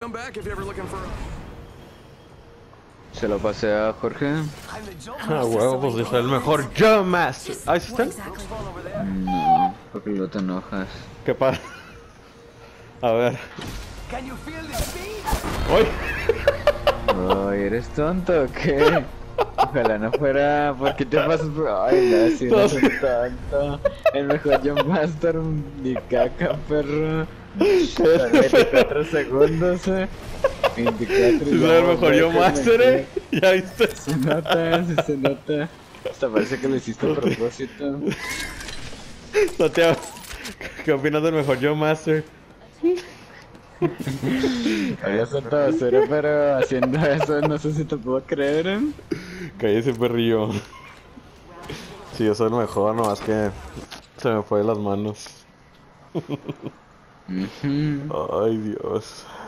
Se lo pasé a Jorge. Ah, huevo, pues yo soy el mejor Jump Master. ¿Ahí está? No, porque luego te enojas. ¿Qué pasa? A ver. ¡Uy! Ay, ¿eres tonto o qué? Ojalá no fuera. ¿Por qué te pasas por.? Ay, no, si no es un tonto. El mejor Jump Master, ni caca, perro. 24 segundos, 24. Si soy el mejor Jump Master, Ya viste. Se nota, sí se nota. Hasta parece que lo hiciste a propósito. Santiago, ¿qué opinas del mejor Jump Master? Había soltado cero, pero haciendo eso no sé si te puedo creer. Cállese, perrillo. Sí, yo soy el mejor, nomás que se me fue de las manos. Ay, Dios.